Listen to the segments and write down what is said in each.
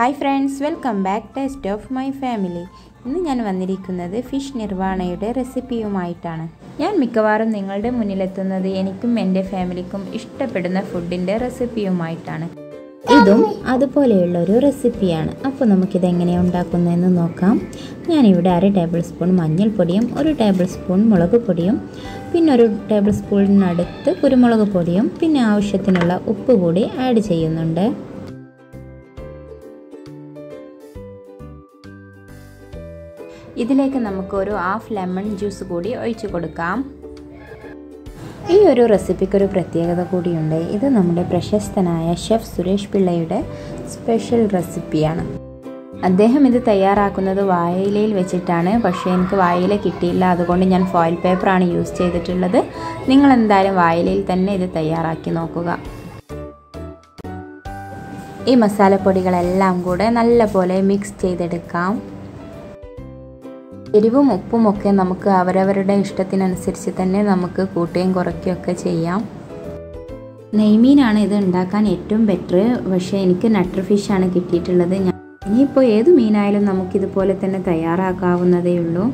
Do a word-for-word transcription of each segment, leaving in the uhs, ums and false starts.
Hi friends, welcome back taste of my family. ഇന്ന് ഞാൻ വന്നിരിക്കുന്നത് ഫിഷ് നിർവാണയുടെ റെസിപ്പിയുമായിട്ടാണ്. ഞാൻ മിക്കവാറും നിങ്ങളുടെ മുന്നിലെത്തുന്നത് എനിക്കും എൻ്റെ ഫാമിലിക്കും ഇഷ്ടപ്പെടുന്ന ഫുഡിൻ്റെ റെസിപ്പിയുമായിട്ടാണ്. ഇതും അതുപോലെയുള്ള ഒരു റെസിപ്പിയാണ്. അപ്പോൾ നമുക്കിത് എങ്ങനെയാണ് ഉണ്ടാക്കുന്നതെന്ന് നോക്കാം. ഞാനിവിടെ അര ടേബിൾ സ്പൂൺ മഞ്ഞൾപ്പൊടിയും ഒരു ടേബിൾ സ്പൂൺ മുളക് പൊടിയും പിന്നെ ഒരു ടേബിൾ സ്പൂണിനടുത്ത് കുരുമുളക് പൊടിയും പിന്നെ ആവശ്യത്തിനുള്ള ഉപ്പ് കൂടി ആഡ് ചെയ്യുന്നുണ്ട്. ഇതിലേക്ക് നമുക്ക് ഒരു ഹാഫ് ലെമൺ ജ്യൂസ് കൂടി ഒഴിച്ചു കൊടുക്കാം. ഈ ഒരു റെസിപ്പിക്കൊരു പ്രത്യേകത കൂടിയുണ്ട്. ഇത് നമ്മുടെ പ്രശസ്തനായ ഷെഫ് സുരേഷ് പിള്ളയുടെ സ്പെഷ്യൽ റെസിപ്പിയാണ്. അദ്ദേഹം ഇത് തയ്യാറാക്കുന്നത് വാഴയിലയിൽ വെച്ചിട്ടാണ്. പക്ഷേ എനിക്ക് വാഴയില കിട്ടിയില്ല, അതുകൊണ്ട് ഞാൻ ഫോയിൽ പേപ്പറാണ് യൂസ് ചെയ്തിട്ടുള്ളത്. നിങ്ങൾ എന്തായാലും വാഴയിലയിൽ തന്നെ ഇത് തയ്യാറാക്കി നോക്കുക. ഈ മസാലപ്പൊടികളെല്ലാം കൂടെ നല്ലപോലെ മിക്സ് ചെയ്തെടുക്കാം. എരിവും ഉപ്പും ഒക്കെ നമുക്ക് അവരവരുടെ ഇഷ്ടത്തിനനുസരിച്ച് തന്നെ നമുക്ക് കൂട്ടുകയും കുറയ്ക്കുകയൊക്കെ ചെയ്യാം. നെയ്മീനാണ് ഇത് ഉണ്ടാക്കാൻ ഏറ്റവും ബെറ്റർ. പക്ഷേ എനിക്ക് നട്ടർ ഫിഷാണ് കിട്ടിയിട്ടുള്ളത്. ഞാൻ ഇനിയിപ്പോൾ ഏത് മീനായാലും നമുക്കിതുപോലെ തന്നെ തയ്യാറാക്കാവുന്നതേ ഉള്ളൂ.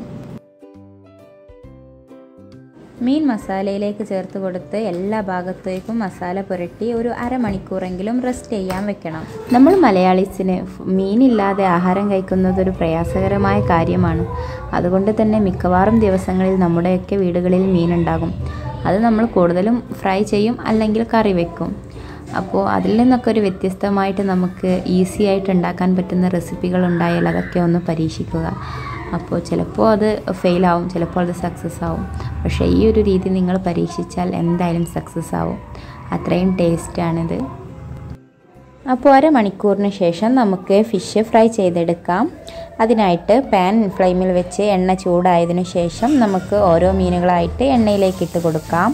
മീൻ മസാലയിലേക്ക് ചേർത്ത് കൊടുത്ത് എല്ലാ ഭാഗത്തേക്കും മസാല പുരട്ടി ഒരു അരമണിക്കൂറെങ്കിലും റെസ്റ്റ് ചെയ്യാൻ വെക്കണം. നമ്മൾ മലയാളീസിന് മീനില്ലാതെ ആഹാരം കഴിക്കുന്നത് ഒരു പ്രയാസകരമായ കാര്യമാണ്. അതുകൊണ്ട് തന്നെ മിക്കവാറും ദിവസങ്ങളിൽ നമ്മുടെയൊക്കെ വീടുകളിൽ മീനുണ്ടാകും. അത് നമ്മൾ കൂടുതലും ഫ്രൈ ചെയ്യും, അല്ലെങ്കിൽ കറി വെക്കും. അപ്പോൾ അതിൽ നിന്നൊക്കെ ഒരു വ്യത്യസ്തമായിട്ട് നമുക്ക് ഈസി ആയിട്ട് ഉണ്ടാക്കാൻ പറ്റുന്ന റെസിപ്പികൾ ഉണ്ടായാൽ അതൊക്കെ ഒന്ന് പരീക്ഷിക്കുക. അപ്പോൾ ചിലപ്പോൾ അത് ഫെയിലാവും, ചിലപ്പോൾ അത് സക്സസ് ആവും. പക്ഷേ ഈ ഒരു രീതി നിങ്ങൾ പരീക്ഷിച്ചാൽ എന്തായാലും സക്സസ് ആവും. അത്രയും ടേസ്റ്റാണിത്. അപ്പോൾ അരമണിക്കൂറിന് ശേഷം നമുക്ക് ഫിഷ് ഫ്രൈ ചെയ്തെടുക്കാം. അതിനായിട്ട് പാൻ ഫ്ലെയിമിൽ വെച്ച് എണ്ണ ചൂടായതിനു ശേഷം നമുക്ക് ഓരോ മീനുകളായിട്ട് എണ്ണയിലേക്ക് ഇട്ട് കൊടുക്കാം.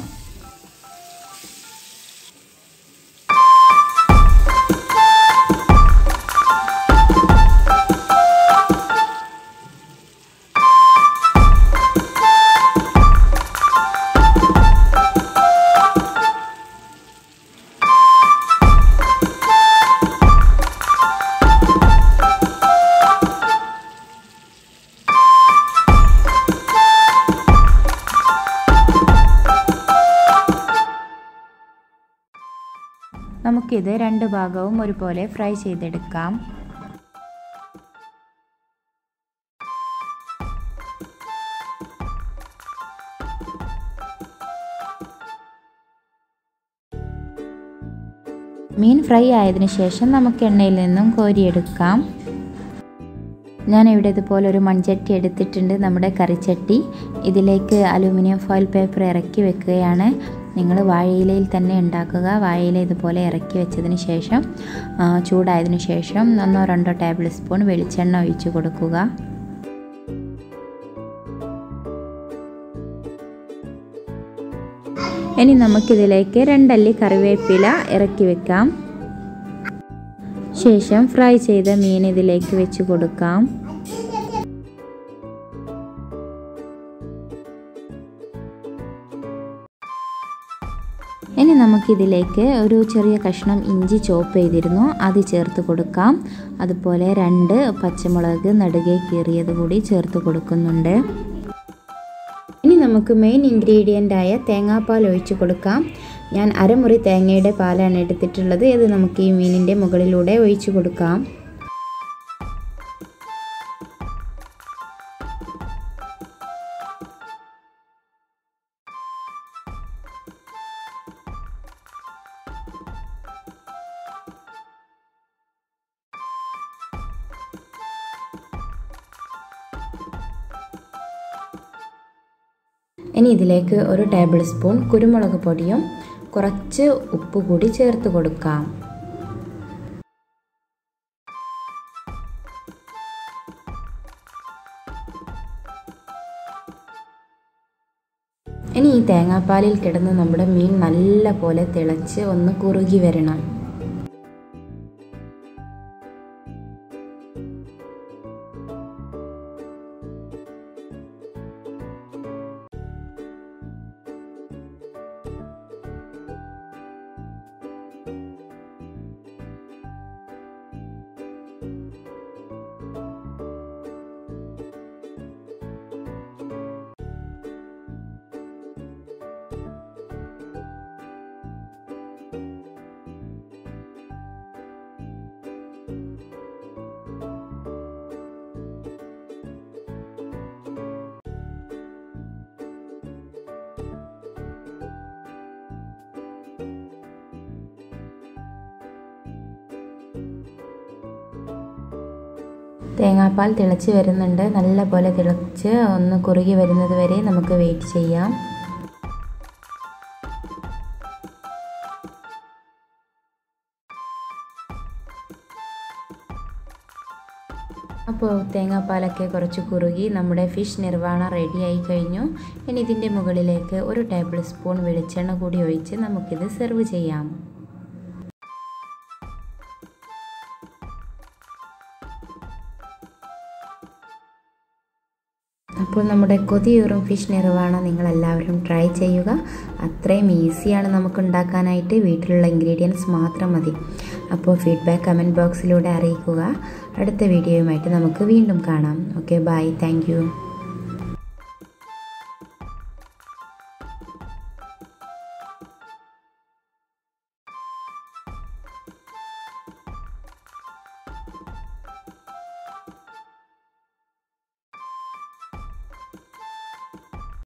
നമുക്കിത് രണ്ട് ഭാഗവും ഒരുപോലെ ഫ്രൈ ചെയ്തെടുക്കാം. മീൻ ഫ്രൈ ആയതിനു ശേഷം നമുക്ക് എണ്ണയിൽ നിന്നും കോരിയെടുക്കാം. ഞാനിവിടെ ഇതുപോലെ ഒരു മൺചട്ടി എടുത്തിട്ടുണ്ട്, നമ്മുടെ കറിച്ചട്ടി. ഇതിലേക്ക് അലൂമിനിയം ഫോയിൽ പേപ്പർ ഇറക്കി വെക്കുകയാണ്. നിങ്ങൾ വാഴയിലയിൽ തന്നെ ഉണ്ടാക്കുക. വാഴയില ഇതുപോലെ ഇറക്കി വെച്ചതിന് ശേഷം ചൂടായതിനു ശേഷം ഒന്നോ രണ്ടോ ടേബിൾ സ്പൂൺ വെളിച്ചെണ്ണ ഒഴിച്ച് കൊടുക്കുക. ഇനി നമുക്കിതിലേക്ക് രണ്ടല്ലി കറിവേപ്പില ഇറക്കി വെക്കാം. ശേഷം ഫ്രൈ ചെയ്ത മീൻ ഇതിലേക്ക് വെച്ച് കൊടുക്കാം. ഇനി നമുക്കിതിലേക്ക് ഒരു ചെറിയ കഷ്ണം ഇഞ്ചി ചോപ്പ് ചെയ്തിരുന്നു, അത് ചേർത്ത് കൊടുക്കാം. അതുപോലെ രണ്ട് പച്ചമുളക് നടുകെ കീറിയത് കൂടി ചേർത്ത് കൊടുക്കുന്നുണ്ട്. ഇനി നമുക്ക് മെയിൻ ഇൻഗ്രീഡിയൻ്റായ തേങ്ങാപ്പാൽ ഒഴിച്ച് കൊടുക്കാം. ഞാൻ അരമുറി തേങ്ങയുടെ പാലാണ് എടുത്തിട്ടുള്ളത്. ഇത് നമുക്ക് ഈ മീനിൻ്റെ മുകളിലൂടെ ഒഴിച്ച് കൊടുക്കാം. ഇനി ഇതിലേക്ക് ഒരു ടേബിൾ സ്പൂൺ കുരുമുളക് പൊടിയും കുറച്ച് ഉപ്പ് കൂടി ചേർത്ത് കൊടുക്കാം. ഇനി ഈ തേങ്ങാപ്പാലിൽ കിടന്ന് നമ്മുടെ മീൻ നല്ല പോലെ തിളച്ച് ഒന്ന് കുറുകി വരണം. തേങ്ങാപ്പാൽ തിളച്ച് വരുന്നുണ്ട്. നല്ല പോലെ തിളച്ച് ഒന്ന് കുറുകി വരുന്നത് വരെ നമുക്ക് വെയിറ്റ് ചെയ്യാം. അപ്പോൾ തേങ്ങാപ്പാലൊക്കെ കുറച്ച് കുറുകി നമ്മുടെ ഫിഷ് നിർവാണ റെഡിയായി കഴിഞ്ഞു. ഇനി ഇതിൻ്റെ മുകളിലേക്ക് ഒരു ടേബിൾ സ്പൂൺ വെളിച്ചെണ്ണ കൂടി ഒഴിച്ച് നമുക്കിത് സെർവ് ചെയ്യാം. അപ്പോൾ നമ്മുടെ കൊതിയൂറും ഫിഷ് നിർവാണ നിങ്ങളെല്ലാവരും ട്രൈ ചെയ്യുക. അത്രയും ഈസിയാണ് നമുക്ക് ഉണ്ടാക്കാനായിട്ട്. വീട്ടിലുള്ള ഇൻഗ്രീഡിയൻസ് മാത്രം മതി. അപ്പോൾ ഫീഡ്ബാക്ക് കമൻറ്റ് ബോക്സിലൂടെ അറിയിക്കുക. അടുത്ത വീഡിയോയുമായിട്ട് നമുക്ക് വീണ്ടും കാണാം. Okay, bye. Thank U.